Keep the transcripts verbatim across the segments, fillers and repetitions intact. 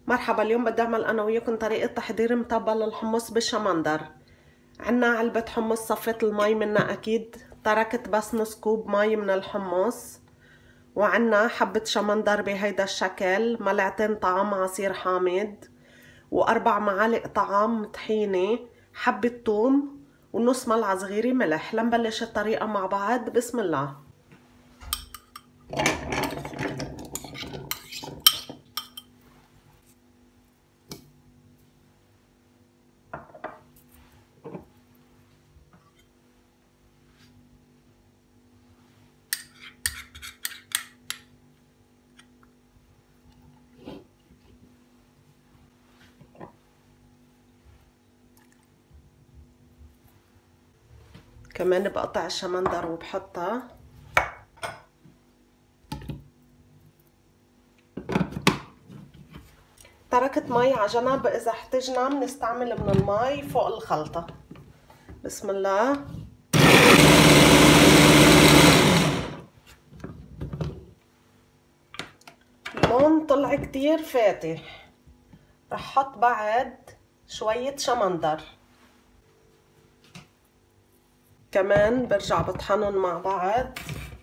مرحبا، اليوم بدي اعمل انا وياكم طريقة تحضير متبل الحمص بالشمندر. عنا علبة حمص صفيت المي منها اكيد، تركت بس نص كوب مي من الحمص، وعنا حبة شمندر بهيدا الشكل، ملعقتين طعام عصير حامض، واربع معالق طعام طحينة، حبة ثوم، ونص ملعقة صغيرة ملح. لنبلش الطريقة مع بعض. بسم الله. كمان بقطع الشمندر وبحطها. تركت مي على جنب، اذا احتجنا بنستعمل من المي فوق الخلطة. بسم الله. اللون طلع كتير فاتح، رح حط بعد شوية شمندر، كمان برجع بطحنهم مع بعض.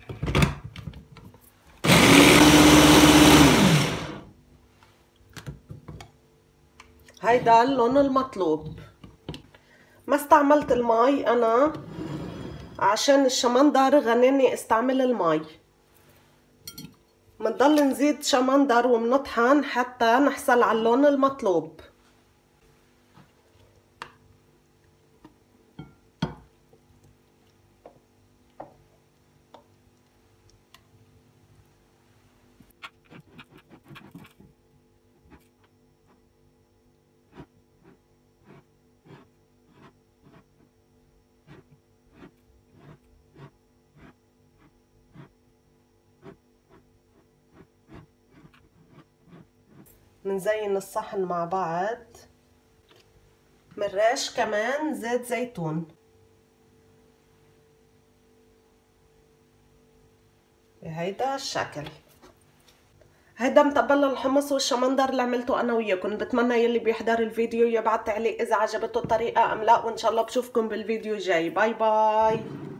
هيدا اللون المطلوب. ما استعملت المي انا عشان الشمندر غنيني استعمل المي. منضل نزيد شمندر ومنطحن حتى نحصل على اللون المطلوب. منزين الصحن مع بعض، منرش كمان زيت زيتون بهيدا الشكل. هيدا متبل الحمص والشمندر اللي عملته انا وياكم. بتمنى يلي بيحضر الفيديو يبعت تعليق اذا عجبته الطريقه ام لا، وان شاء الله بشوفكم بالفيديو الجاي. باي باي.